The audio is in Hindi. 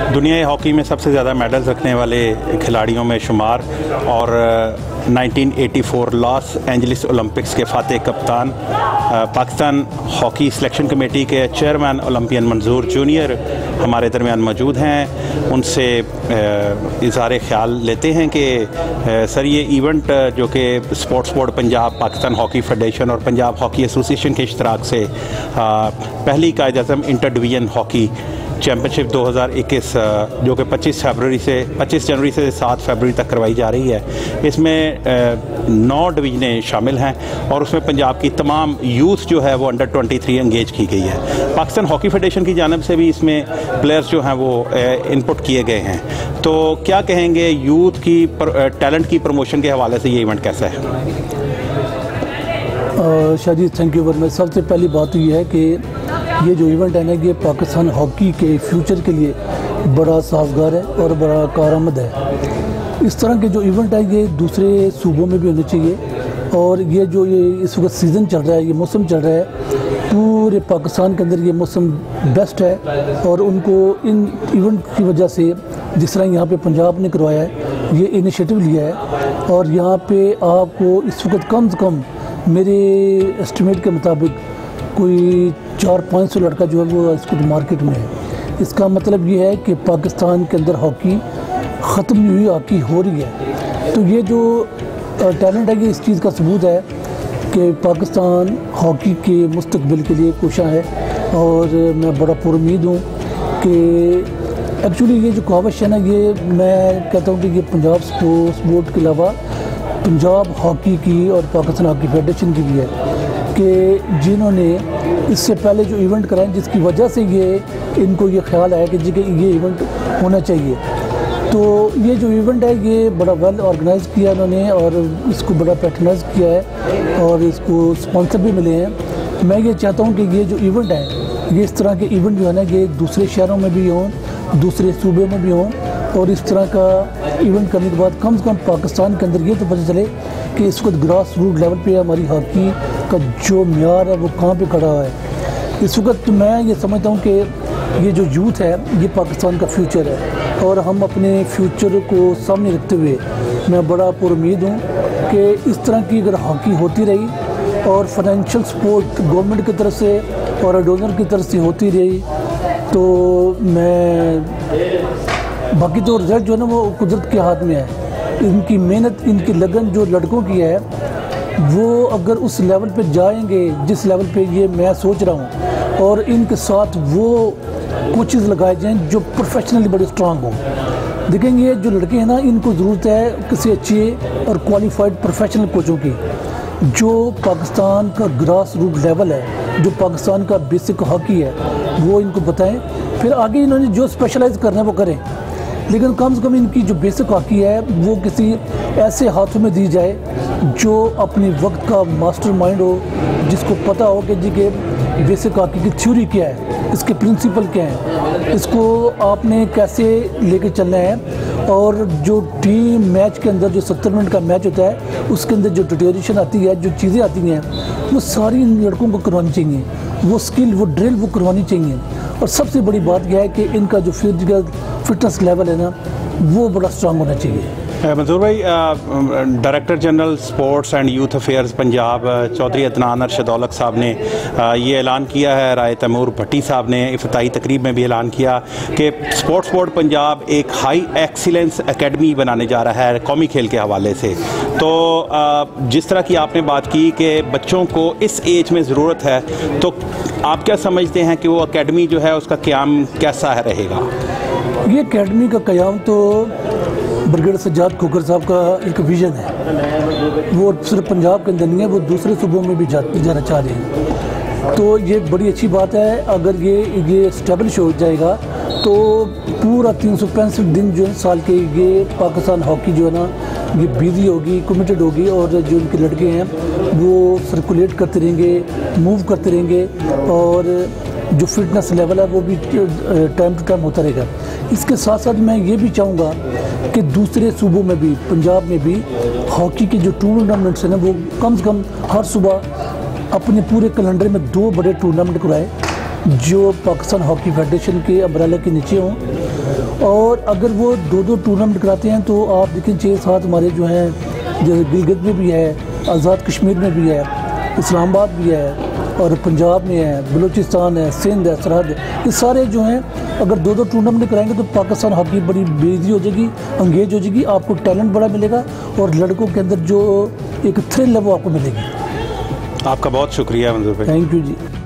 दुनिया हॉकी में सबसे ज़्यादा मेडल्स रखने वाले खिलाड़ियों में शुमार और 1984 लॉस एंजलिस ओलंपिक्स के फातेह कप्तान, पाकिस्तान हॉकी सिलेक्शन कमेटी के चेयरमैन ओलंपियन मंजूर जूनियर हमारे दरमियान मौजूद हैं। उनसे इज़हार ख्याल लेते हैं कि सर ये इवेंट जो कि sports board Punjab, Pakistan hockey federation और पंजाब हॉकी एसोसिएशन के इश्तराक से पहली Quaid-e-Azam inter division hockey championship 2021 जो कि 25 जनवरी से 7 फरवरी तक करवाई जा रही है, इसमें 9 डिवीज़नें शामिल हैं और उसमें पंजाब की तमाम यूथ जो है वो अंडर 23 एंगेज की गई है। पाकिस्तान हॉकी फेडरेशन की जानिब से भी इसमें प्लेयर्स जो हैं वो इनपुट किए गए हैं। तो क्या कहेंगे यूथ की टैलेंट की प्रमोशन के हवाले से ये इवेंट कैसा है? Shaji thank you very much. सबसे पहली बात तो ये है कि ये जो इवेंट है ना, ये पाकिस्तान हॉकी के फ्यूचर के लिए बड़ा साजगार है और बड़ा कारआमद है। इस तरह के जो इवेंट है ये दूसरे सूबों में भी होने चाहिए और ये जो ये इस वक्त सीज़न चल रहा है, ये मौसम चल रहा है, पूरे पाकिस्तान के अंदर ये मौसम बेस्ट है और उनको इन इवेंट की वजह से जिस तरह यहाँ पे पंजाब ने करवाया है, ये इनिशिएटिव लिया है और यहाँ पे आपको इस वक्त कम से कम मेरे एस्टिमेट के मुताबिक कोई 400-500 लड़का जो है वो इसको मार्केट में है। इसका मतलब ये है कि पाकिस्तान के अंदर हॉकी ख़त्म नहीं हुई, हॉकी हो रही है। तो ये जो टैलेंट है ये इस चीज़ का सबूत है कि पाकिस्तान हॉकी के मुस्तकबिल के लिए कोशा है और मैं बड़ा पुरुमीद हूँ कि एक्चुअली ये जो कहावत है ना, ये मैं कहता हूँ कि ये पंजाब स्पोर्ट्स बोर्ड के अलावा पंजाब हॉकी की और पाकिस्तान हॉकी फेडरेशन की भी है कि जिन्होंने इससे पहले जो इवेंट कराए, जिसकी वजह से ये इनको ये ख्याल आया कि जी कि ये इवेंट होना चाहिए। तो ये जो इवेंट है ये बड़ा वेल ऑर्गेनाइज किया इन्होंने और इसको बड़ा पैटर्नाइज किया है और इसको स्पॉन्सर भी मिले हैं। मैं ये चाहता हूँ कि ये जो इवेंट है, ये इस तरह के इवेंट जो है ना, ये दूसरे शहरों में भी हों, दूसरे सूबे में भी हों और इस तरह का इवेंट करने के बाद कम से कम पाकिस्तान के अंदर ये तो पता चले कि इस वक्त ग्रास रूट लेवल पे हमारी हॉकी का जो म्यार है वो कहाँ पे खड़ा हुआ है। इस वक्त मैं ये समझता हूँ कि ये जो यूथ है ये पाकिस्तान का फ्यूचर है और हम अपने फ्यूचर को सामने रखते हुए मैं बड़ा पुरुमीद हूँ कि इस तरह की अगर हॉकी होती रही और फाइनेंशियल सपोर्ट गवर्नमेंट की तरफ से और डोनर की तरफ से होती रही तो मैं बाकी जो रिजल्ट जो है ना वो कुदरत के हाथ में है। इनकी मेहनत, इनकी लगन जो लड़कों की है वो अगर उस लेवल पे जाएंगे जिस लेवल पे ये मैं सोच रहा हूँ और इनके साथ वो कोचेज़ लगाए जाएँ जो प्रोफेशनली बड़े स्ट्रांग हों। देखेंगे ये जो लड़के हैं ना, इनको ज़रूरत है किसी अच्छे और क्वालिफाइड प्रोफेशनल कोचों की, जो पाकिस्तान का ग्रास रूट लेवल है, जो पाकिस्तान का बेसिक हॉकी है वो इनको बताएं। फिर आगे इन्होंने जो स्पेशलाइज करना है वो करें, लेकिन कम से कम इनकी जो बेसिक हॉकी है वो किसी ऐसे हाथों में दी जाए जो अपने वक्त का मास्टरमाइंड हो, जिसको पता हो कि जी के बेसिक हॉकी की थ्योरी क्या है, इसके प्रिंसिपल क्या हैं, इसको आपने कैसे लेके चलना है और जो टीम मैच के अंदर जो 70 मिनट का मैच होता है उसके अंदर जो डिटेरेशन आती है, जो चीज़ें आती हैं वो सारी इन लड़कों को करवानी चाहिए, वो स्किल, वो ड्रिल वो करवानी चाहिए। और सबसे बड़ी बात यह है कि इनका जो फिजिकल फिटनेस लेवल है ना वो बड़ा स्ट्रांग होना चाहिए। मंजूर भाई, director general sports and youth affairs Punjab Chaudhry Adnan Arshad sahab ने ये ऐलान किया है, राय तैमूर भट्टी साहब ने इफ्तिताई तकरीब में भी ऐलान किया कि स्पोर्ट्स बोर्ड पंजाब एक हाई एक्सीलेंस एकेडमी बनाने जा रहा है कौमी खेल के हवाले से। तो जिस तरह की आपने बात की कि बच्चों को इस एज में ज़रूरत है, तो आप क्या समझते हैं कि वो एकेडमी जो है उसका क़याम कैसा है रहेगा? ये एकेडमी का क़याम तो ब्रिगेड सज्जाद खोखर साहब का एक विज़न है, वो सिर्फ पंजाब के अंदर नहीं है, वो दूसरे सूबों में भी जाना चाह रहे हैं। तो ये बड़ी अच्छी बात है। अगर ये इस्टेब्लिश हो जाएगा तो पूरा 365 दिन जो है साल के ये पाकिस्तान हॉकी जो है ना ये बिजी होगी, कमिटेड होगी और जो इनके लड़के हैं वो सर्कुलेट करते रहेंगे, मूव करते रहेंगे और जो फिटनेस लेवल है वो भी टाइम टू टाइम होता रहेगा। इसके साथ साथ मैं ये भी चाहूँगा कि दूसरे सूबों में भी, पंजाब में भी हॉकी के जो टूर्नामेंट्स हैं ना वो कम से कम हर सुबह अपने पूरे कैलेंडर में 2 बड़े टूर्नामेंट कराए जो पाकिस्तान हॉकी फेडरेशन के अम्ब्रेला के नीचे हों और अगर वो 2-2 टूर्नामेंट कराते हैं तो आप देखें 6-7 हमारे जो हैं, जैसे गिलगित में भी है, आज़ाद कश्मीर में भी है, इस्लामाबाद भी है और पंजाब में है, बलूचिस्तान है, सिंध है, सरहद है, ये सारे जो हैं अगर 2-2 टूर्नामेंट कराएंगे तो पाकिस्तान हॉकी बड़ी बेइज्जती हो जाएगी, अंगेज हो जाएगी, आपको टैलेंट बड़ा मिलेगा और लड़कों के अंदर जो एक थ्रिल है वो आपको मिलेगी। आपका बहुत शुक्रिया मंजूर भाई। Thank you ji.